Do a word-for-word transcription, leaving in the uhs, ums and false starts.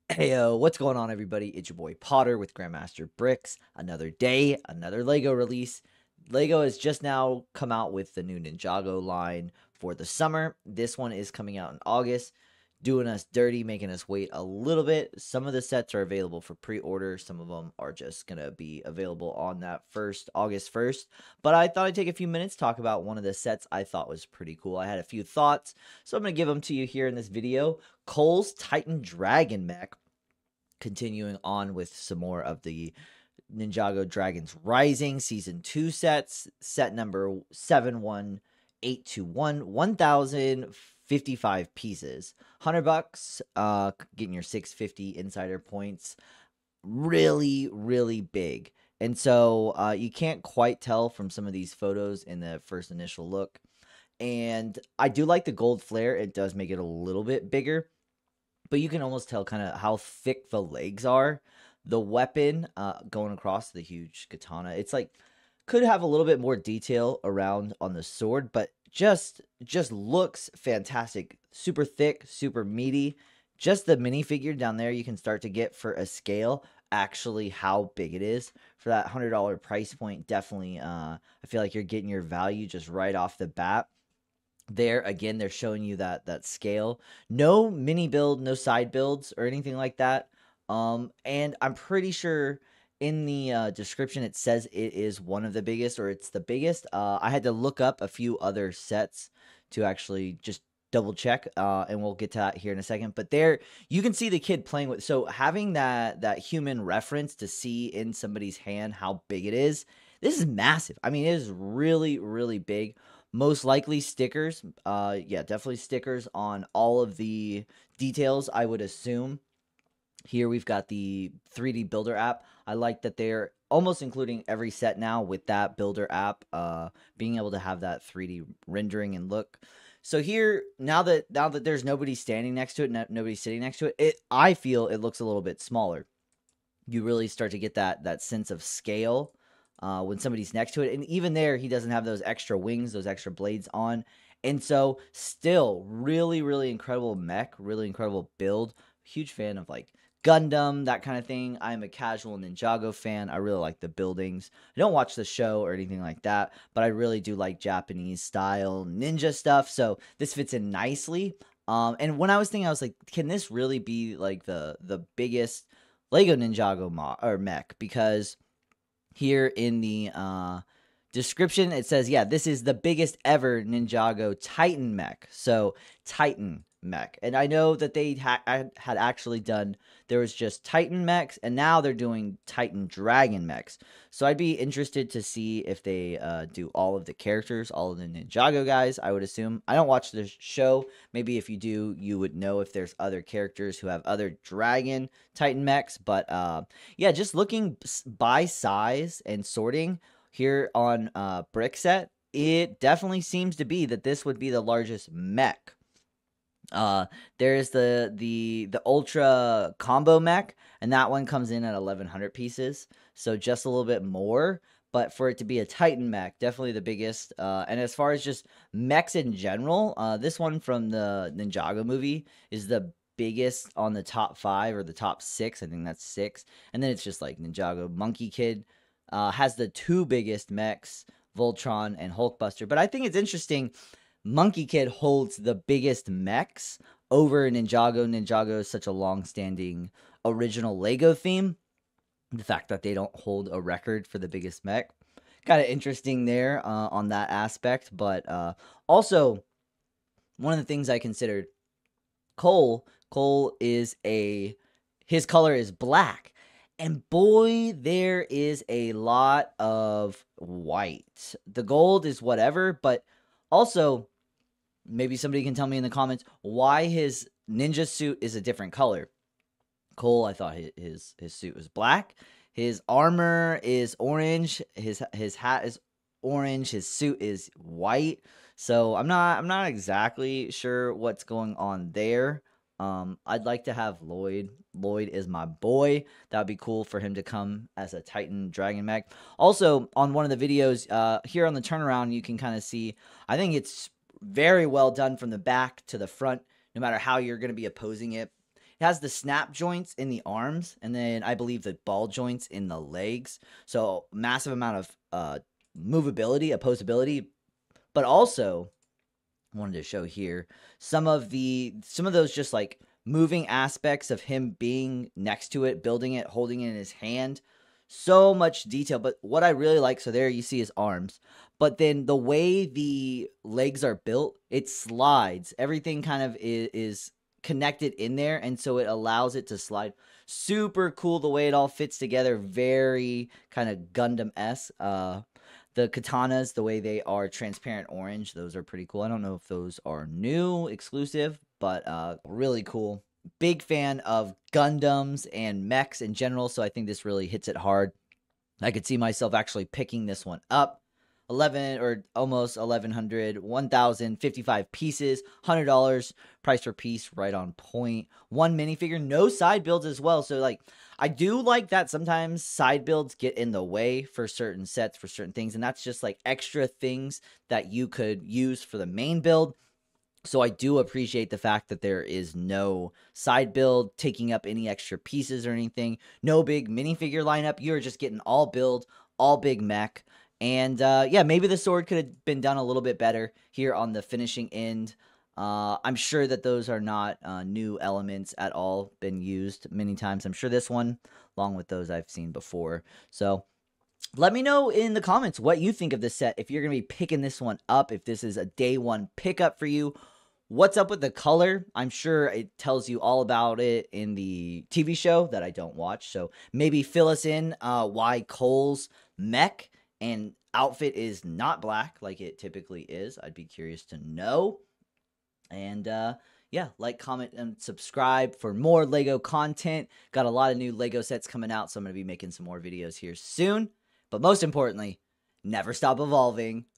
Heyo, what's going on, everybody? It's your boy Potter with Grandmaster Bricks. Another day, another Lego release. Lego has just now come out with the new Ninjago line for the summer. This one is coming out in August, doing us dirty, making us wait a little bit. Some of the sets are available for pre-order. Some of them are just going to be available on that first, August first. But I thought I'd take a few minutes to talk about one of the sets I thought was pretty cool. I had a few thoughts, so I'm going to give them to you here in this video. Cole's Titan Dragon Mech. Continuing on with some more of the Ninjago Dragons Rising Season two sets. Set number seven one eight two one, one thousand fifty-five pieces. one hundred bucks, uh, getting your six hundred fifty insider points. Really, really big. And so uh, you can't quite tell from some of these photos in the first initial look. And I do like the gold flare. It does make it a little bit bigger, but you can almost tell kind of how thick the legs are. The weapon uh, going across the huge katana, it's like could have a little bit more detail around on the sword, but just just looks fantastic. Super thick, super meaty. Just the minifigure down there, you can start to get for a scale actually how big it is for that one hundred dollar price point. Definitely, uh, I feel like you're getting your value just right off the bat. There again, they're showing you that that scale. No mini build, no side builds or anything like that. Um, and I'm pretty sure in the uh, description it says it is one of the biggest or it's the biggest. Uh, I had to look up a few other sets to actually just double check, uh, and we'll get to that here in a second. But there, you can see the kid playing with. So having that that human reference to see in somebody's hand how big it is. This is massive. I mean, it is really, really big. Most likely stickers. Uh, yeah, definitely stickers on all of the details, I would assume. Here we've got the three D Builder app. I like that they're almost including every set now with that Builder app, uh, being able to have that three D rendering and look. So here, now that now that there's nobody standing next to it, no, nobody sitting next to it, it I feel it looks a little bit smaller. You really start to get that that sense of scale uh, when somebody's next to it. And even there, he doesn't have those extra wings, those extra blades on. And so still really, really incredible mech, really incredible build. Huge fan of like Gundam, that kind of thing. I'm a casual Ninjago fan. I really like the buildings. I don't watch the show or anything like that, but I really do like Japanese style ninja stuff. So this fits in nicely. Um, and when I was thinking, I was like, can this really be like the the biggest Lego Ninjago mo- or mech? Because here in the uh, description, it says, yeah, this is the biggest ever Ninjago Titan mech. So, Titan mech. And I know that they ha- had actually done, there was just Titan mechs, and now they're doing Titan Dragon mechs. So, I'd be interested to see if they uh, do all of the characters, all of the Ninjago guys, I would assume. I don't watch the show. Maybe if you do, you would know if there's other characters who have other Dragon Titan mechs. But uh, yeah, just looking by size and sorting here on uh, Brickset, it definitely seems to be that this would be the largest mech. Uh, there's the the the Ultra Combo Mech, and that one comes in at eleven hundred pieces, so just a little bit more. But for it to be a Titan mech, definitely the biggest. Uh, and as far as just mechs in general, uh, this one from the Ninjago movie is the biggest on the top five or the top six. I think that's six. And then it's just like Ninjago Monkey Kid uh, has the two biggest mechs, Voltron and Hulkbuster. But I think it's interesting. Monkey Kid holds the biggest mechs over Ninjago. Ninjago is such a long-standing original Lego theme. The fact that they don't hold a record for the biggest mech, kind of interesting there uh, on that aspect. But uh, also, one of the things I considered, Cole, Cole is a, his color is black. And boy, there is a lot of white. The gold is whatever, but also, maybe somebody can tell me in the comments why his ninja suit is a different color. Cole, I thought his his, his suit was black. His armor is orange. His his hat is orange. His suit is white. So I'm not I'm not exactly sure what's going on there. Um, I'd like to have Lloyd. Lloyd is my boy. That would be cool for him to come as a Titan Dragon mech. Also, on one of the videos uh, here on the turnaround, you can kind of see, I think it's very well done from the back to the front, no matter how you're going to be opposing it. It has the snap joints in the arms, and then I believe the ball joints in the legs. So massive amount of uh, movability, opposability, but also wanted to show here some of the some of those just like moving aspects of him being next to it, building it, holding it in his hand. So much detail. But what I really like, so there you see his arms, but then the way the legs are built, it slides. Everything kind of is, is connected in there, and so it allows it to slide. Super cool the way it all fits together. Very kind of Gundam-esque. Uh, the katanas, the way they are transparent orange, those are pretty cool. I don't know if those are new, exclusive, but uh, really cool. Big fan of Gundams and mechs in general, so I think this really hits it hard. I could see myself actually picking this one up. eleven or almost eleven hundred, one thousand fifty-five pieces, one hundred dollars price per piece, right on point. One minifigure, no side builds as well. So like, I do like that sometimes side builds get in the way for certain sets, for certain things, and that's just like extra things that you could use for the main build. So I do appreciate the fact that there is no side build taking up any extra pieces or anything. No big minifigure lineup. You're just getting all build, all big mech. And uh, yeah, maybe the sword could have been done a little bit better here on the finishing end. Uh, I'm sure that those are not uh, new elements at all, been used many times. I'm sure this one, along with those I've seen before. So let me know in the comments what you think of this set. If you're going to be picking this one up, if this is a day one pickup for you. What's up with the color? I'm sure it tells you all about it in the T V show that I don't watch. So maybe fill us in uh, why Cole's mech and outfit is not black like it typically is. I'd be curious to know. And uh, yeah, like, comment, and subscribe for more Lego content. Got a lot of new Lego sets coming out, so I'm going to be making some more videos here soon. But most importantly, never stop evolving.